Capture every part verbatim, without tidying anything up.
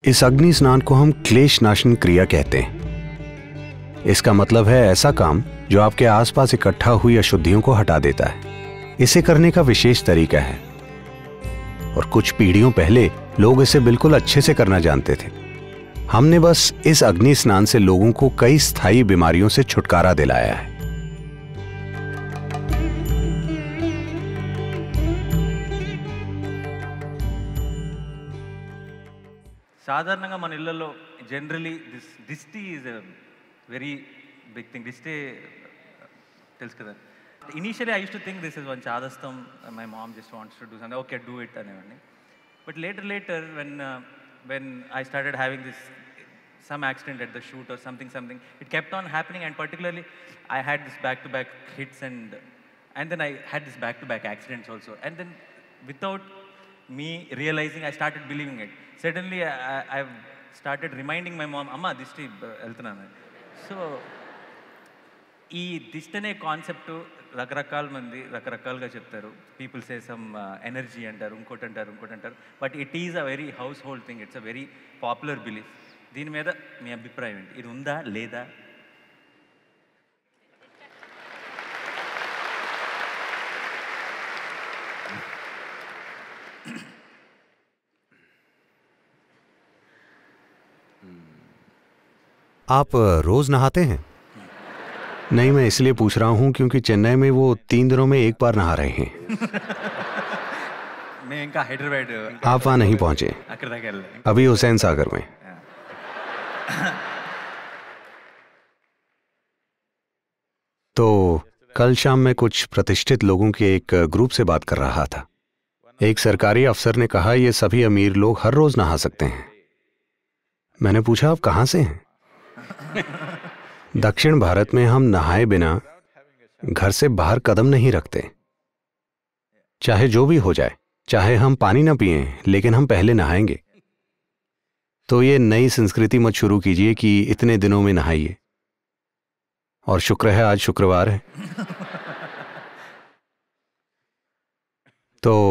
इस अग्नि स्नान को हम क्लेश नाशन क्रिया कहते हैं। इसका मतलब है ऐसा काम जो आपके आसपास इकट्ठा हुई अशुद्धियों को हटा देता है। इसे करने का विशेष तरीका है और कुछ पीढ़ियों पहले लोग इसे बिल्कुल अच्छे से करना जानते थे। हमने बस इस अग्नि स्नान से लोगों को कई स्थायी बीमारियों से छुटकारा दिलाया है। సాధారణంగా మన ఇళ్ళల్లో జనరలీ దిస్ దిష్టి is a very big thing. దిష్టి తెలుసు కదా. Initially I use to think this is one చాదస్తం, my mom just wants to do something, okay do it అనేవాడిని. But later later when when I started having this some accident at the shoot or something something it kept on happening, and particularly I had this back to back hits and and then I had this back to back accidents also, and then without me realizing I started believing it. Suddenly I, I've started reminding my mom, amma dishti eltunana. So ee dishti ane concept రకరకాల మంది రకరకాలుగా చెప్తారు. People say some energy అంటారు, ఇంకోటి అంటారు ఇంకోటి అంటారు, but it is a very household thing. It's a very popular belief. దీని మీద మీ అభిప్రాయం ఏంటి? ఇది ఉందా లేదా? आप रोज नहाते हैं? नहीं, मैं इसलिए पूछ रहा हूं क्योंकि चेन्नई में वो तीन दिनों में एक बार नहा रहे हैं. मैं इनका हैदराबाद. आप वहां नहीं पहुंचे, अभी हुसैन सागर में. तो कल शाम मैं कुछ प्रतिष्ठित लोगों के एक ग्रुप से बात कर रहा था. एक सरकारी अफसर ने कहा ये सभी अमीर लोग हर रोज नहा सकते हैं. मैंने पूछा आप कहां से हैं? दक्षिण भारत में हम नहाए बिना घर से बाहर कदम नहीं रखते. चाहे जो भी हो जाए, चाहे हम पानी ना पिएं, लेकिन हम पहले नहाएंगे. तो ये नई संस्कृति मत शुरू कीजिए कि इतने दिनों में नहाइए. और शुक्र है आज शुक्रवार है. तो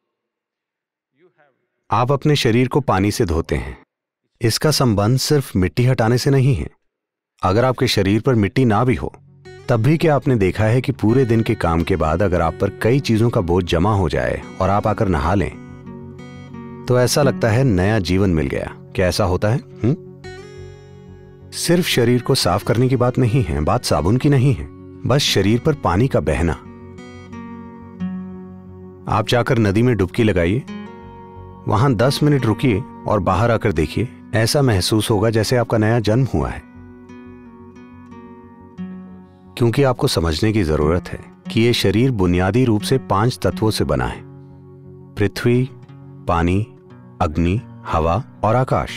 आप अपने शरीर को पानी से धोते हैं. इसका संबंध सिर्फ मिट्टी हटाने से नहीं है. अगर आपके शरीर पर मिट्टी ना भी हो, तब भी क्या आपने देखा है कि पूरे दिन के काम के बाद अगर आप पर कई चीजों का बोझ जमा हो जाए और आप आकर नहा लें, तो ऐसा लगता है नया जीवन मिल गया. क्या ऐसा होता है? हुँ? सिर्फ शरीर को साफ करने की बात नहीं है, बात साबुन की नहीं है, बस शरीर पर पानी का बहना. आप जाकर नदी में डुबकी लगाइए, वहां दस मिनट रुकिए और बाहर आकर देखिए. ऐसा महसूस होगा जैसे आपका नया जन्म हुआ है. क्योंकि आपको समझने की जरूरत है कि यह शरीर बुनियादी रूप से पांच तत्वों से बना है: पृथ्वी, पानी, अग्नि, हवा और आकाश.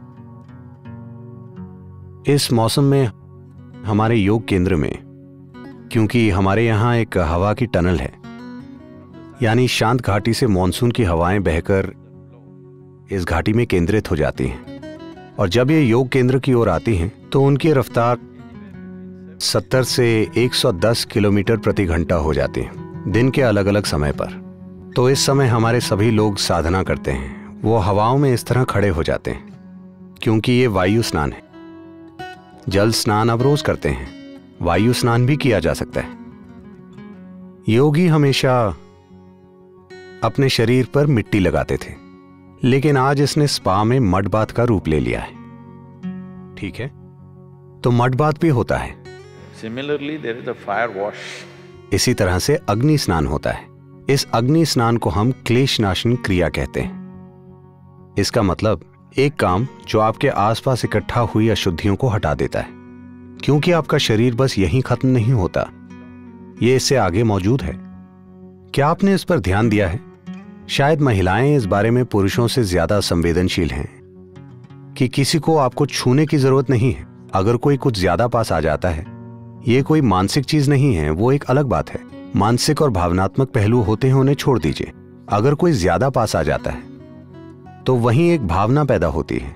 इस मौसम में हमारे योग केंद्र में, क्योंकि हमारे यहां एक हवा की टनल है, यानी शांत घाटी से मॉनसून की हवाएं बहकर इस घाटी में केंद्रित हो जाती हैं, और जब ये योग केंद्र की ओर आती हैं तो उनकी रफ्तार सत्तर से एक सौ दस किलोमीटर प्रति घंटा हो जाती है, दिन के अलग अलग समय पर. तो इस समय हमारे सभी लोग साधना करते हैं. वो हवाओं में इस तरह खड़े हो जाते हैं, क्योंकि ये वायु स्नान है. जल स्नान अब रोज करते हैं, वायु स्नान भी किया जा सकता है. योगी हमेशा अपने शरीर पर मिट्टी लगाते थे, लेकिन आज इसने स्पा में मड बाथ का रूप ले लिया है. ठीक है, तो मड बाथ भी होता है. Similarly, there is a fire wash. इसी तरह से अग्नि स्नान होता है. इस अग्नि स्नान को हम क्लेश नाशन क्रिया कहते हैं. इसका मतलब एक काम जो आपके आसपास इकट्ठा हुई अशुद्धियों को हटा देता है. क्योंकि आपका शरीर बस यहीं खत्म नहीं होता, ये इससे आगे मौजूद है. क्या आपने इस पर ध्यान दिया है? शायद महिलाएं इस बारे में पुरुषों से ज्यादा संवेदनशील हैं कि किसी को आपको छूने की जरूरत नहीं है. अगर कोई कुछ ज्यादा पास आ जाता है, ये कोई मानसिक चीज नहीं है, वो एक अलग बात है. मानसिक और भावनात्मक पहलू होते हैं, उन्हें छोड़ दीजिए. अगर कोई ज्यादा पास आ जाता है तो वहीं एक भावना पैदा होती है.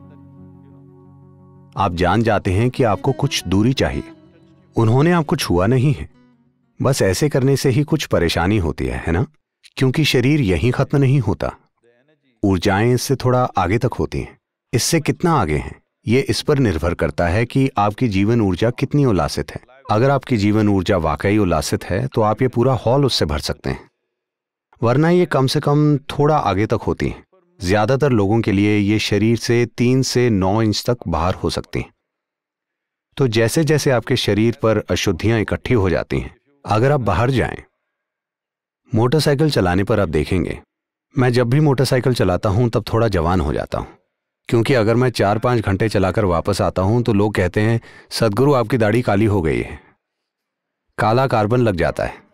आप जान जाते हैं कि आपको कुछ दूरी चाहिए. उन्होंने आपको छुआ नहीं है, बस ऐसे करने से ही कुछ परेशानी होती है, है ना? क्योंकि शरीर यहीं खत्म नहीं होता, ऊर्जाएं इससे थोड़ा आगे तक होती हैं. इससे कितना आगे हैं, ये इस पर निर्भर करता है कि आपकी जीवन ऊर्जा कितनी उल्लासित है। अगर आपकी जीवन ऊर्जा वाकई उल्लासित है तो आप ये पूरा हॉल उससे भर सकते हैं, वरना ये कम से कम थोड़ा आगे तक होती हैं। ज्यादातर लोगों के लिए ये शरीर से तीन से नौ इंच तक बाहर हो सकती हैं। तो जैसे जैसे आपके शरीर पर अशुद्धियां इकट्ठी हो जाती हैं, अगर आप बाहर जाएं, मोटरसाइकिल चलाने पर आप देखेंगे, मैं जब भी मोटरसाइकिल चलाता हूं तब थोड़ा जवान हो जाता हूं, क्योंकि अगर मैं चार पांच घंटे चलाकर वापस आता हूं तो लोग कहते हैं, सदगुरु आपकी दाढ़ी काली हो गई है, काला कार्बन लग जाता है।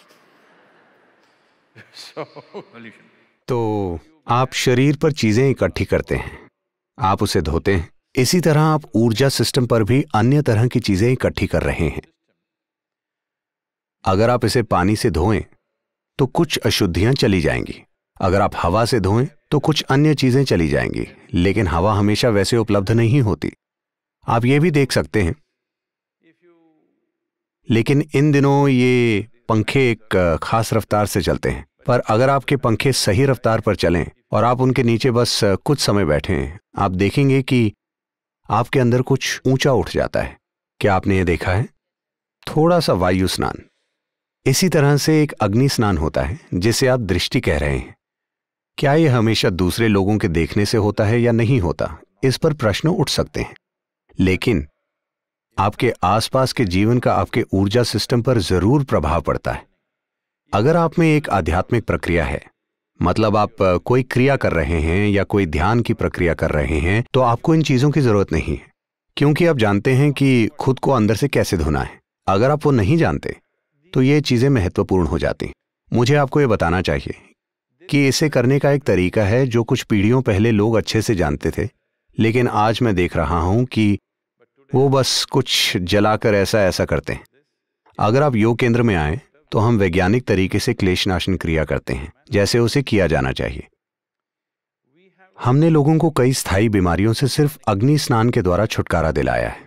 तो आप शरीर पर चीजें इकट्ठी करते हैं, आप उसे धोते हैं। इसी तरह आप ऊर्जा सिस्टम पर भी अन्य तरह की चीजें इकट्ठी कर रहे हैं। अगर आप इसे पानी से धोएं तो कुछ अशुद्धियां चली जाएंगी, अगर आप हवा से धोएं तो कुछ अन्य चीजें चली जाएंगी, लेकिन हवा हमेशा वैसे उपलब्ध नहीं होती। आप ये भी देख सकते हैं, लेकिन इन दिनों ये पंखे एक खास रफ्तार से चलते हैं, पर अगर आपके पंखे सही रफ्तार पर चलें और आप उनके नीचे बस कुछ समय बैठें, आप देखेंगे कि आपके अंदर कुछ ऊंचा उठ जाता है। क्या आपने ये देखा है? थोड़ा सा वायु स्नान। इसी तरह से एक अग्नि स्नान होता है जिसे आप दृष्टि कह रहे हैं। क्या यह हमेशा दूसरे लोगों के देखने से होता है या नहीं होता, इस पर प्रश्न उठ सकते हैं, लेकिन आपके आसपास के जीवन का आपके ऊर्जा सिस्टम पर जरूर प्रभाव पड़ता है। अगर आप में एक आध्यात्मिक प्रक्रिया है, मतलब आप कोई क्रिया कर रहे हैं या कोई ध्यान की प्रक्रिया कर रहे हैं, तो आपको इन चीजों की जरूरत नहीं है, क्योंकि आप जानते हैं कि खुद को अंदर से कैसे धोना है। अगर आप वो नहीं जानते तो ये चीजें महत्वपूर्ण हो जाती। मुझे आपको ये बताना चाहिए कि इसे करने का एक तरीका है जो कुछ पीढ़ियों पहले लोग अच्छे से जानते थे, लेकिन आज मैं देख रहा हूं कि वो बस कुछ जलाकर ऐसा ऐसा करते हैं। अगर आप योग केंद्र में आए तो हम वैज्ञानिक तरीके से क्लेशनाशन क्रिया करते हैं, जैसे उसे किया जाना चाहिए। हमने लोगों को कई स्थायी बीमारियों से सिर्फ अग्नि स्नान के द्वारा छुटकारा दिलाया है।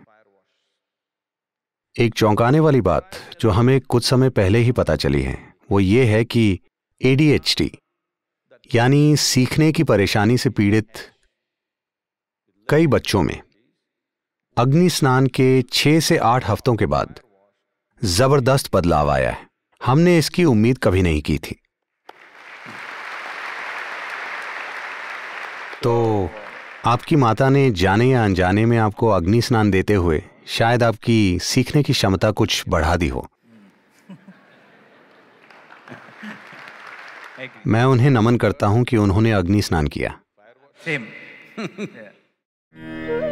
एक चौंकाने वाली बात जो हमें कुछ समय पहले ही पता चली है, वो ये है कि ए डी एच डी यानी सीखने की परेशानी से पीड़ित कई बच्चों में अग्नि स्नान के छह से आठ हफ्तों के बाद जबरदस्त बदलाव आया है। हमने इसकी उम्मीद कभी नहीं की थी। तो आपकी माता ने जाने या अनजाने में आपको अग्नि स्नान देते हुए शायद आपकी सीखने की क्षमता कुछ बढ़ा दी हो। मैं उन्हें नमन करता हूं कि उन्होंने अग्नि स्नान किया। Same. Yeah.